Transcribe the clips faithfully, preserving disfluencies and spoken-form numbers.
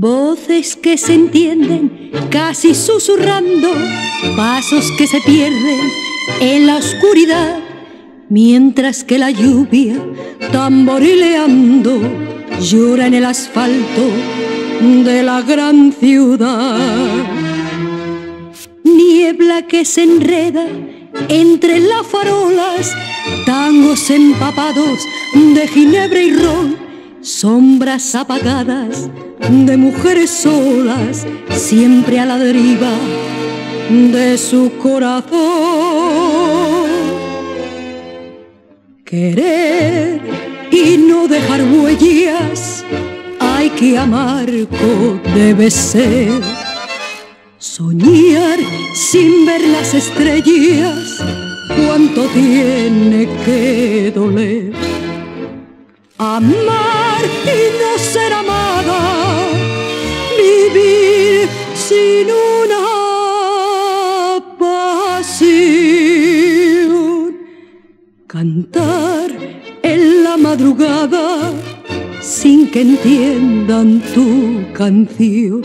Voces que se entienden casi susurrando, pasos que se pierden en la oscuridad, mientras que la lluvia, tamborileando, llora en el asfalto de la gran ciudad. Niebla que se enreda entre las farolas, tangos empapados de ginebra y ron, sombras apagadas de mujeres solas, siempre a la deriva de su corazón. Querer y no dejar huellas, hay que amar como debe ser. Soñar sin ver las estrellas, cuánto tiene que doler. Amar y no ser amada, vivir sin una pasión. Cantar en la madrugada sin que entiendan tu canción.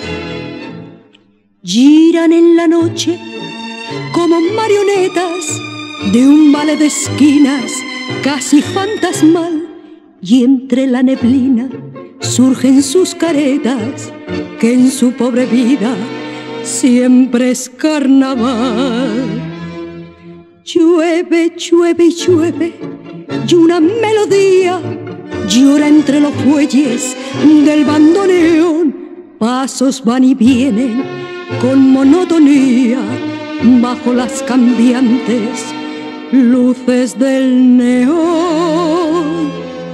Giran en la noche como marionetas de un ballet de esquinas casi fantasmal, y entre la neblina surgen sus caretas, que en su pobre vida siempre es carnaval. Llueve, llueve y llueve, y una melodía llora entre los fuelles del bandoneón. Pasos van y vienen con monotonía bajo las cambiantes luces del neón.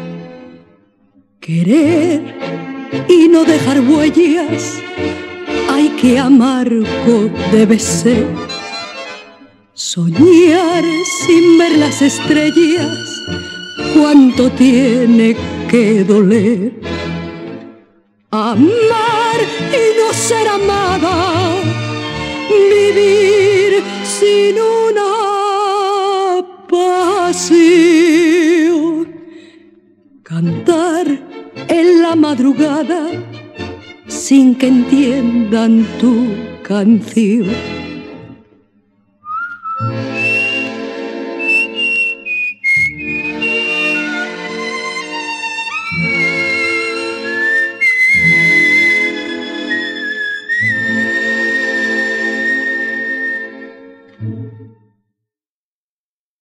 Querer y no dejar huellas, hay que amar como debe ser. Soñar sin ver las estrellas, cuánto tiene que doler. Amar y no ser amada, vivir sin una pasión. Cantar en la madrugada sin que entiendan tu canción.